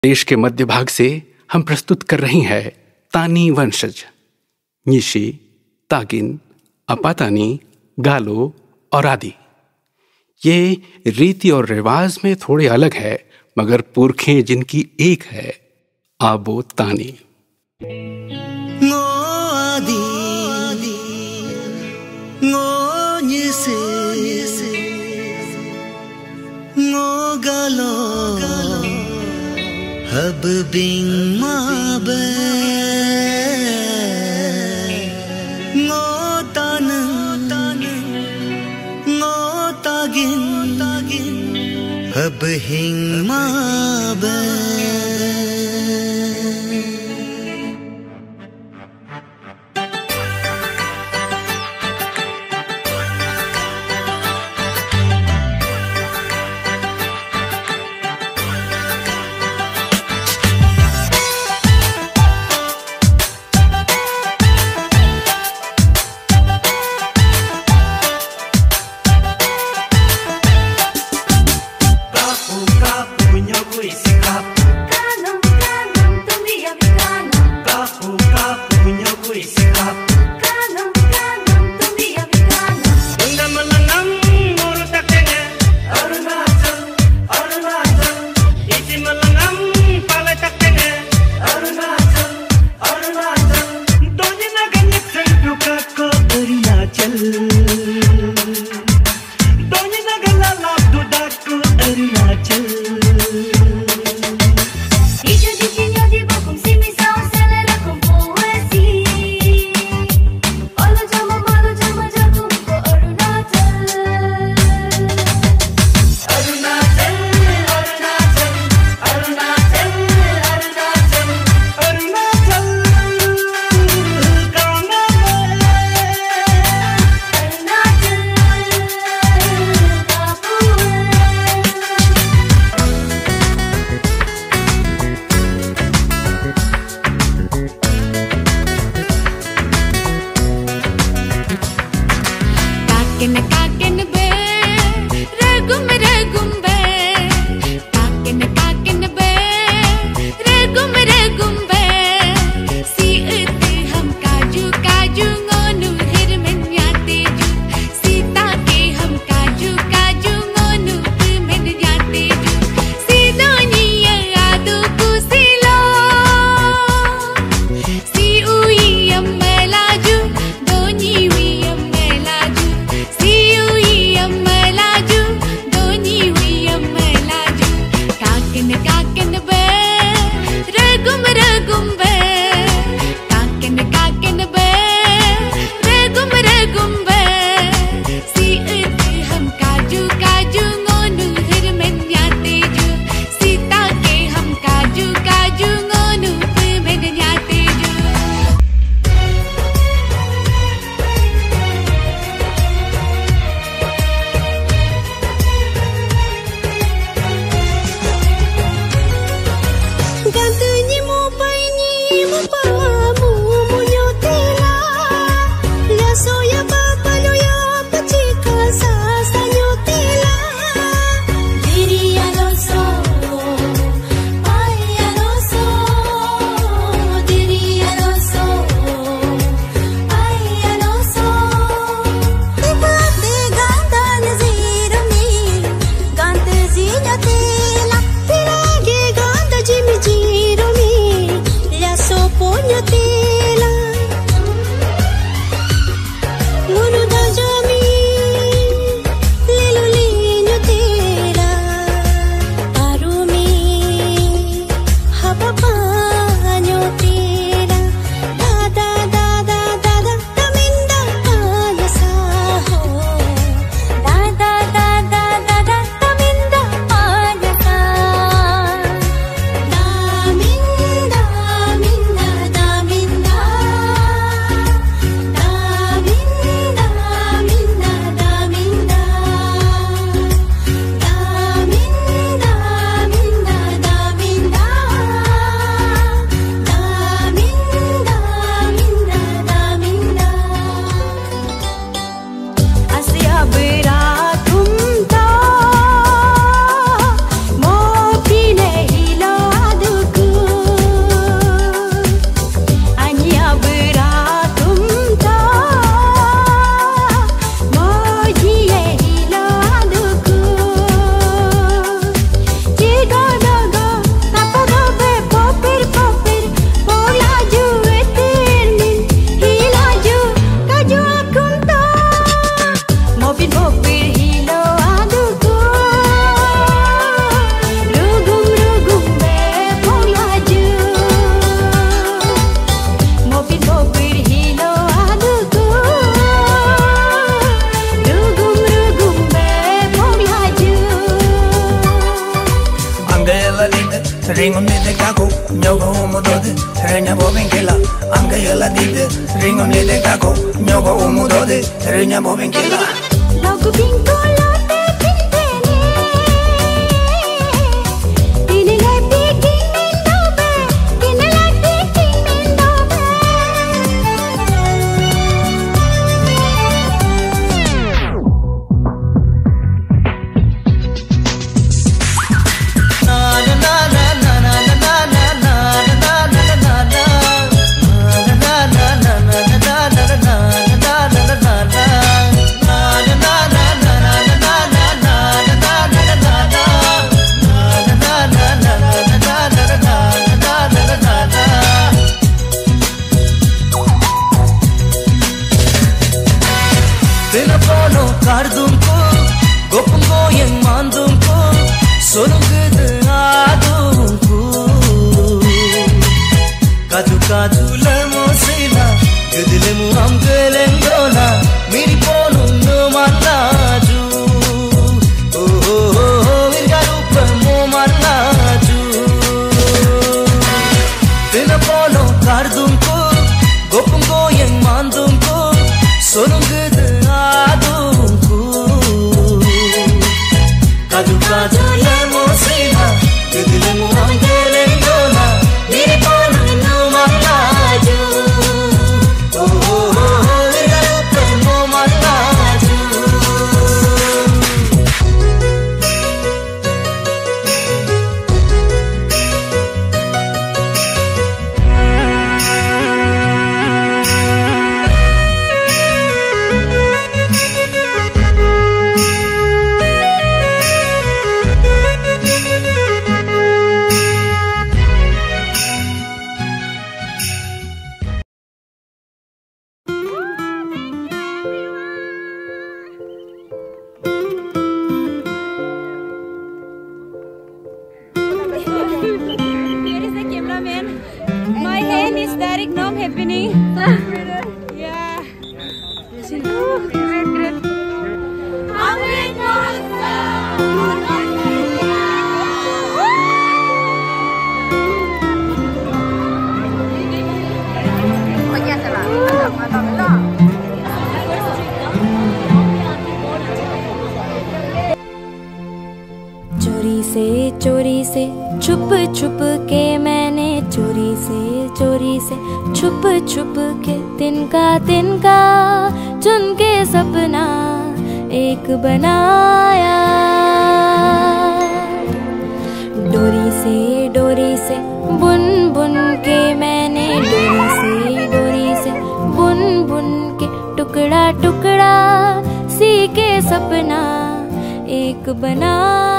देश के मध्य भाग से हम प्रस्तुत कर रही हैं तानी वंशज, निशी, तागिन, अपातानी, गालो और आदि। ये रीति और रिवाज में थोड़े अलग है, मगर पुरखें जिनकी एक है, आबो तानी। ngô adi ngô như se ngô galo hab bing ma be ngô tan ngô tagin hab hing ma be de kako nyogo umudode renya bobenkela angayala dide ringom de kako nyogo umudode renya bobenkela logo bingo lote pintene tine like baking in dobe tine like baking in dobe चोरी से छुप छुप के मैंने चोरी से छुप छुप के तिनका चुन के सपना एक बनाया। डोरी से बुन बुन के मैंने डोरी से बुन बुन के टुकड़ा टुकड़ा सी के सपना एक बनाया।